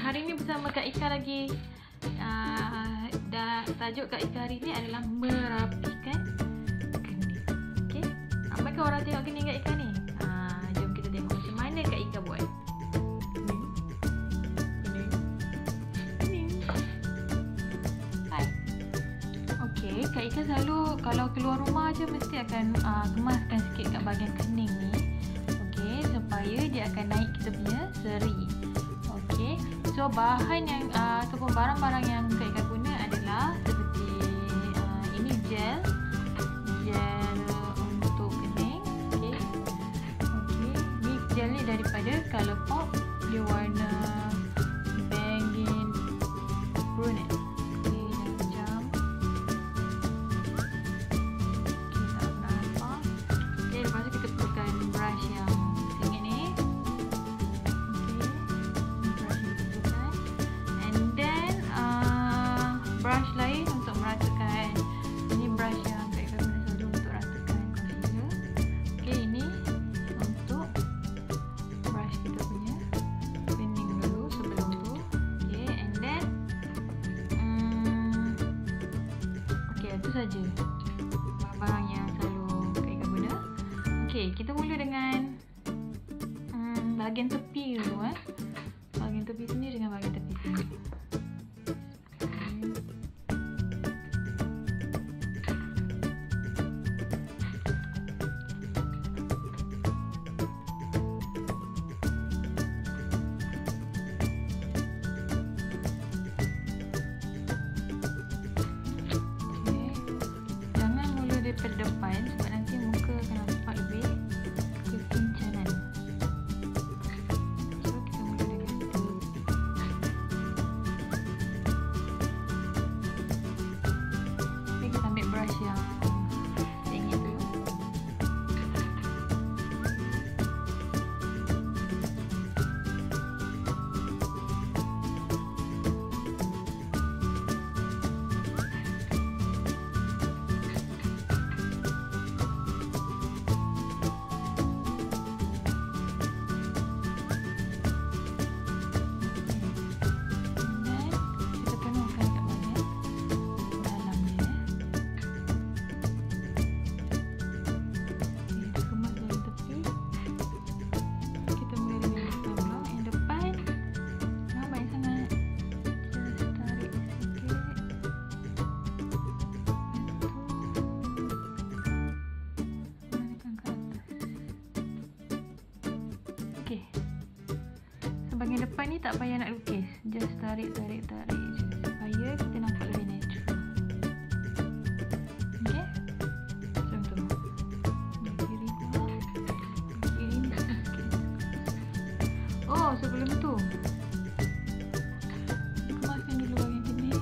hari ni bersama Kak Ika lagi. Tajuk Kak Ika hari ni adalah merapikan kening. Okey. Ramai orang tengok kening Kak Ika ni? Jom kita tengok macam mana Kak Ika buat. Kening. Hai. Okey, Kak Ika selalu kalau keluar rumah je mesti akan kemaskan sikit kat bahagian kening ni. Okey, supaya dia akan naik kita punya seri. Okey. So bahan yang ataupun barang-barang yang Kak Ika guna adalah seperti ini gel untuk kening. Okey. Ni gel ni daripada Colourpop, dia warna Bangin Brunette. Okey, macam tak nampak. Okey, lepas tu kita perlukan brush yang singit ni. Brush lain untuk meratakan. Ini brush yang Kak Ika guna selalu untuk ratakan concealer. Okey, ini untuk brush kita punya kening dulu sebelum tu. Okey, and then okey, itu saja barang-barang yang selalu Kak Ika guna. Okey, kita mula dengan bahagian tepi dulu bahagian tepi sini dengan bahagian tepi sini. Daripada depan sebab nanti muka akan nampak lebih kekincanan. So kita mula dengan tepi. Okay, kita ambil brush yang singit dulu. Okey. So bahagian depan ni tak payah nak lukis. Just tarik je supaya kita nampak lebih natural. Okey. Macam tu. Kiri pula. Kiri ni sikit. Oh, sebelum tu kemaskan dulu bahagian kening.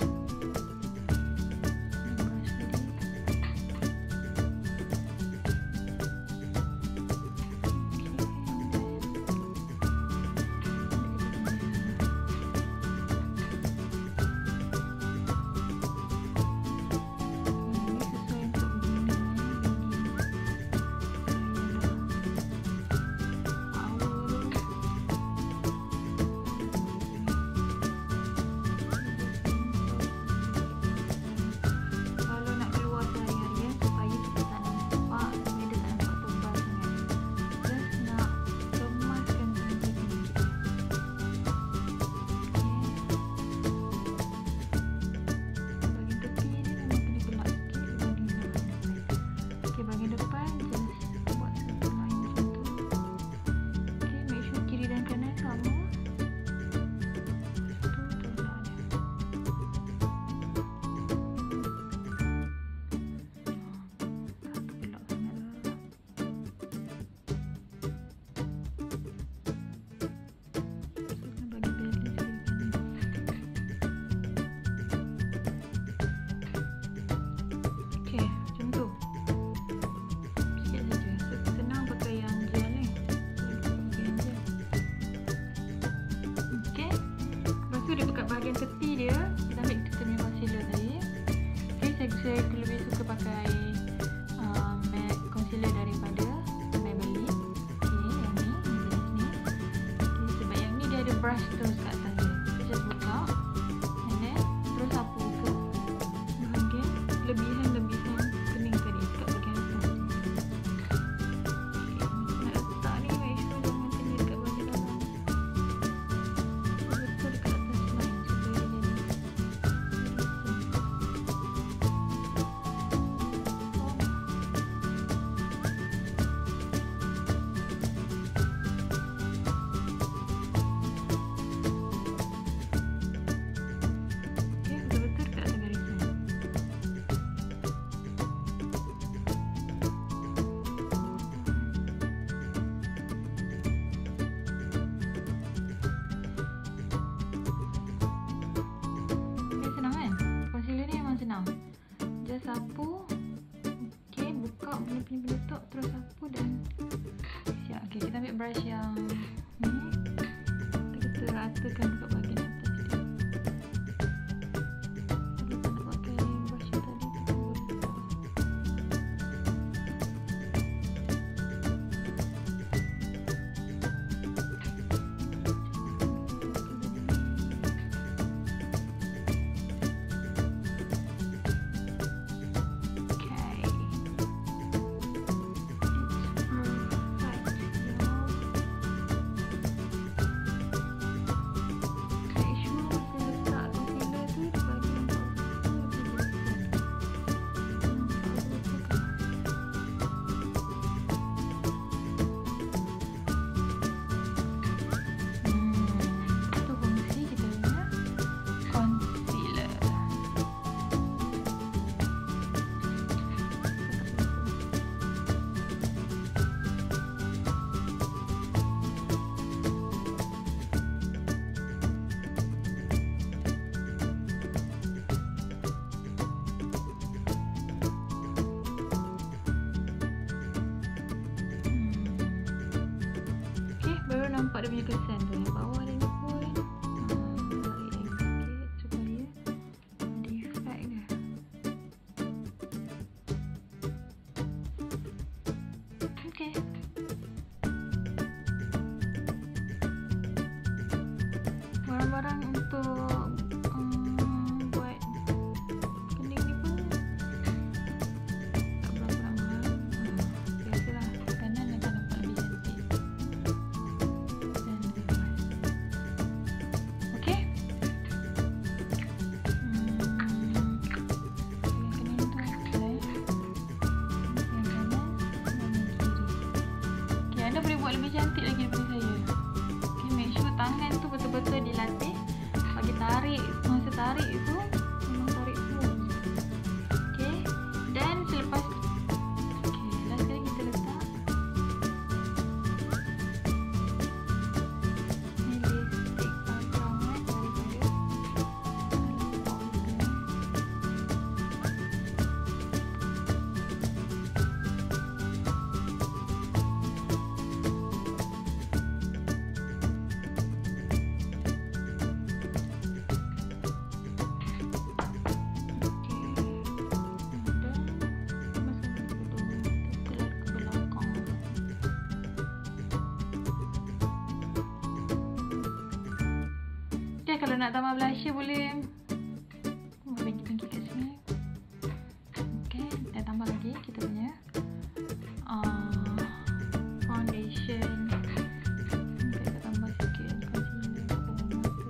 Bahagian tepi dia, kita ambil kita punya concealer tadi. Okay, saya lebih suka pakai matte concealer daripada Maybelline. Okay, yang ni jenis ni. Okay, sebab yang ni dia ada brush terus kat atas dia. brush yang ni, kita ratakan dekat bahagian atas dia. Kalau tak nak pakai brush yang tadi, kita boleh letak. Baru nampak dia punya kesan tu. Yang bawah dia ni pun balik lagi sikit supaya ada efek dia. Okay. Barang-barang untuk buat kening ni pun tak berapa mahal. Biasalah, kanan akan nampak lebih cantik. Anda boleh buat lebih cantik lagi daripada saya. Okay, make sure tangan tu betul-betul dilatih. Bagi tarik, masa tarik tu memang tarik smooth. Okay, dan selepas last kali kita letak ni lipstick potongan daripada kalau nak tambah blusher boleh pinggir kat sini. Okay, kita tambah lagi kita punya foundation. Kita tambah sikit concealer dalam mata.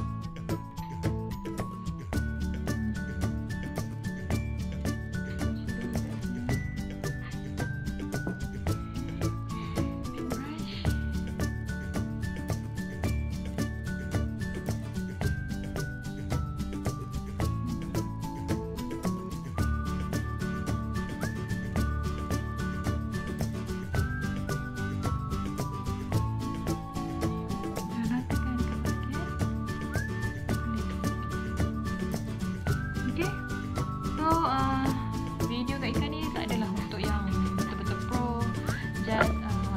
Video kat ikan ni tak adalah untuk yang betul-betul pro, just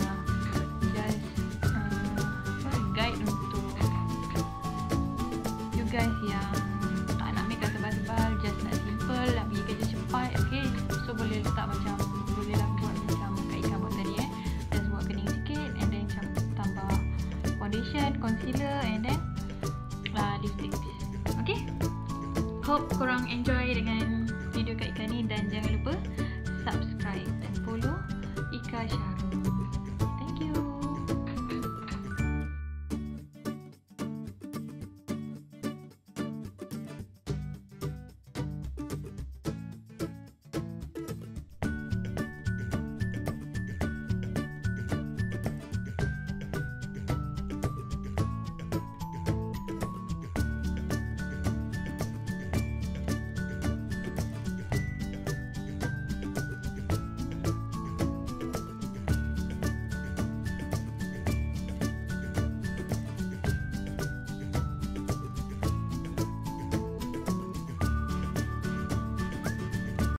guide untuk you guys yang tak nak make up tebal-tebal, just nak simple, nak pergi kerja cepat. Okay, so boleh letak macam, boleh lah buat macam kat ikan buat tadi just buat kening sikit and then macam tambah foundation, concealer and then lipstick. Okay, hope korang enjoy dengan video kat ikan ni dan jangan lupa subscribe dan follow Ika Syah.